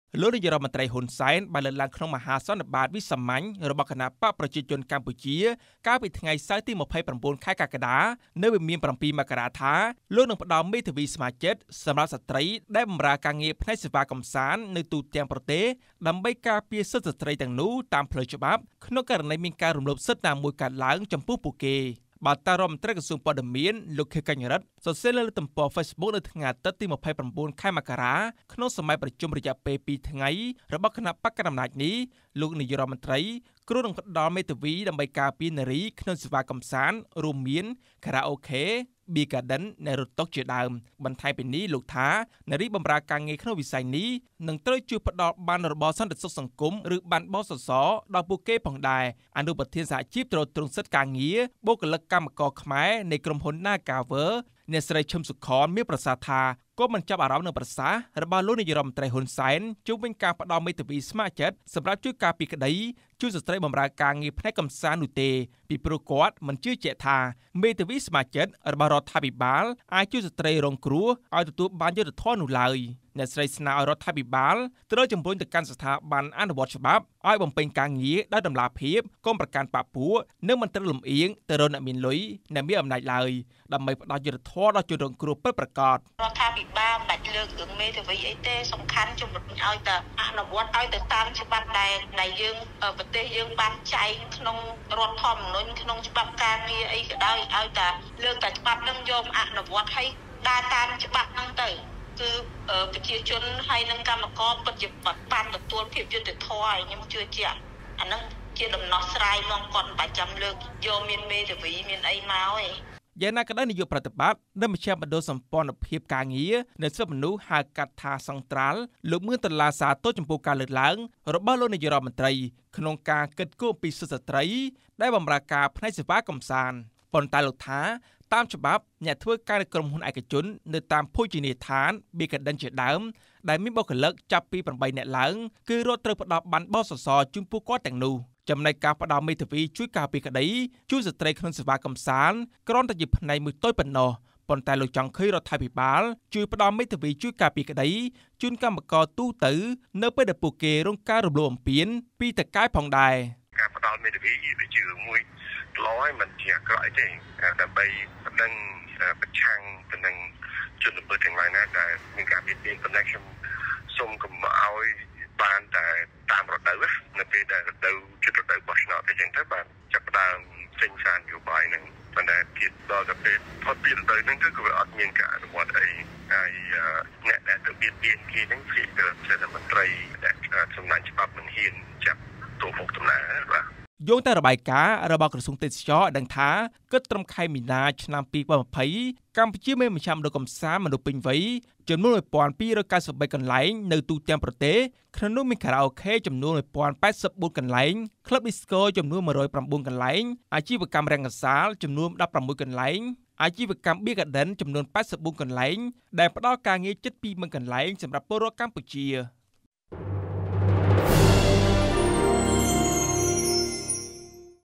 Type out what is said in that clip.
លោកនាយរដ្ឋមន្ត្រីហ៊ុនសែនបានលើកឡើងក្នុងមហាសន្និបាតវិសាមញ្ញរបស់គណៈបកប្រជាជនកម្ពុជាកាលពីថ្ងៃសៅរ៍ទី29ខែកក្កដានៅវិមាន7មករាថាលោកនឹងផ្ដល់មេធាវីសមាជិកសម្រាប់ស្ត្រីដែលបម្រើការងារផ្នែកសេវាកំសាន្តនៅទូទាំងប្រទេសដើម្បីការពារសិទ្ធិស្ត្រីទាំងនោះតាមផ្លូវច្បាប់ក្នុងករណីមានការរំលោភសិទ្ធិណាមួយកើតឡើងចំពោះពួកគេបាទតារដ្ឋមន្ត្រីក្រសួងព័ត៌មានលោកខៀវកញ្ញរិទ្ធសរសេរលើទំព័រ Facebook នៅថ្ងៃអាទិត្យទី29ខែមករាក្នុងសម័យប្រជុំរយៈពេល2ថ្ងៃរបស់គណៈបកកណ្ដាលអំណាចនេះលោកនាយរដ្ឋមន្ត្រីគ្រូនឹងផ្ដល់មេធាវីដើម្បីការពារនារីក្នុងសេវាកំសាន្តរួមមានខារ៉ាអូខេ Bee Garden នៅរត់តុកជាដើមបន្ថែមពីនេះលោកថានារីបម្រើការងារក្នុងវិស័យនេះនឹងត្រូវជួយផ្ដល់បានរបបសន្តិសុខសង្គមឬបានបសសដល់ពួកគេផងដែរអនុប្រធានសហជីពត្រួតត្រងសិទ្ធិការងារបុគ្គលិកកម្មករខ្មែរនៃក្រុមហ៊ុន Nagawer អ្នកស្រីឈឹមសុខនមានប្រសាសន៍ថាក៏មិនចាប់អារម្មណ៍នឹងប្រសាសន៍របស់លោកនាយរដ្ឋមន្ត្រីហ៊ុនសែនជុំវិញការផ្ដល់មេធាវីស្ម័គ្រចិត្តសម្រាប់ជួយការពារក្តីជួយស្ត្រីបម្រើការងារផ្នែកកំសាន្តនោះទេពីព្រោះគាត់មិនជឿជាក់ថាមេធាវីស្ម័គ្រចិត្តរបស់រដ្ឋាភិបាលអាចជួយស្ត្រីរងគ្រោះឲ្យទទួលបានយុត្តិធម៌នោះឡើយអ្នកស្រីស្នើឲ្យរដ្ឋាភិបាលត្រូវជំរុញទៅកាន់ស្ថាប័នអនុវត្តច្បាប់ឲ្យបំពេញការងារដោយតម្លាភាពកុំប្រកាន់បកពួកនិងមិនត្រូវលំអៀងទៅរកអ្នកមានលុយអ្នកមានអំណាចឡើយដើម្បីផ្ដល់យុត្តិធម៌ដល់ជនរងគ្រោះពិតប្រាកដរដ្ឋាភិបាលមិនបាច់លើករឿងមេធាវីអីទេសំខាន់ជំរុញឲ្យតែអនុវត្តឲ្យទៅតាមច្បាប់ដែលយើងប្រទេសយើងបានចែងក្នុងរដ្ឋធម្មនុញ្ញក្នុងច្បាប់ការងារអីក៏ដោយឲ្យតែលើកតែច្បាប់នឹងយកអនុវត្តឲ្យដើរតាមច្បាប់ហ្នឹងទៅគឺប្រជាជនហើយនឹងកម្មករពិតជាបានទទួលភាពយុត្តិធម៌ហើយខ្ញុំជឿជាក់អាហ្នឹងជាដំណោះស្រាយមកគាត់មិនបាច់ចាំលើកយកមានមេធាវីមានអីមកទេយ៉ាងណាក៏ដោយនាយកប្រតិបត្តិនៅមជ្ឈមណ្ឌលសម្ព័ន្ធភាពការងារនៅសិទ្ធិមនុស្សហៅកាត់ថាសង្ត្រាល់លោកមឿនដុល្លារសាទរចំពោះការលើកឡើងរបស់លោកនាយរដ្ឋមន្ត្រីក្នុងការកិត្តគោពីសិទ្ធិស្ត្រីដែលបម្រើការផ្នែកសេវាកំសាន្តប៉ុន្តែលោកថាតាមច្បាប់អ្នកធ្វើការនៅក្រុមហ៊ុនឯកជននៅតាមភោជនីយដ្ឋាន Bee Garden ជាដើមដែលមានបុគ្គលិកចាប់ពី8នាក់ឡើងគឺរដ្ឋត្រូវផ្ដល់បានបសសជូនពួកគាត់ទាំងនោះចំណែកការផ្ដល់មេធាវីជួយការពារក្តីជួយស្ត្រីក្នុងសេវាកំសាន្តគ្រាន់តែជាផ្នែកមួយតូចប៉ុណ្ណោះប៉ុន្តែលោកចង់ឃើញរដ្ឋាភិបាលជួយផ្ដល់មេធាវីជួយការពារក្តីជូនកម្មករទូទៅនៅពេលដែលពួកគេរងការរំលោភបំពានពីតកែផងដែរការផ្ដល់មេធាវីជារឿងមួយល្អហើយមិនជាអាក្រក់ទេដើម្បីនឹងប្រឆាំងទៅនឹងជនល្មើសទាំងឡាយណាដែលមានការបៀតបៀនប៉ុន្តែខ្ញុំសូមកុំឲ្យបានតែតាមរដូវនៅពេលដែលរដូវជិតរដូវបោះឆ្នោតអញ្ចឹងទៅបានចាប់ផ្ដើមចេញសារនយោបាយហ្នឹងប៉ុន្តែទៀតដល់ទៅពេលផុតពីរដូវហ្នឹងគឺវាអត់មានការអនុវត្តអីហើយអ្នកដែលទៅបៀតបៀនគេហ្នឹងជារដ្ឋមន្ត្រីដែលសំណាញ់ច្បាប់មិនហ៊ានចាប់ទោសមុខតំណាបាទយោងតាមរបាយការណ៍របស់ក្រសួងទេសចរដឹងថាគិតត្រឹមខែមីនាឆ្នាំ2020កម្ពុជាមានមជ្ឈមណ្ឌលកំសាន្តមនុស្សពេញវ័យចំនួន1293កន្លែងនៅទូទាំងប្រទេសក្នុងនោះមានខារ៉ាអូខេចំនួន1084កន្លែងក្លឹបឌីស្កូចំនួន109កន្លែងអាជីវកម្មរង្គសាលចំនួន16កន្លែងអាជីវកម្ម Bee Garden ចំនួន84កន្លែងដែលផ្ដល់ការងារជិត20000កន្លែងសម្រាប់ពលរដ្ឋកម្ពុជា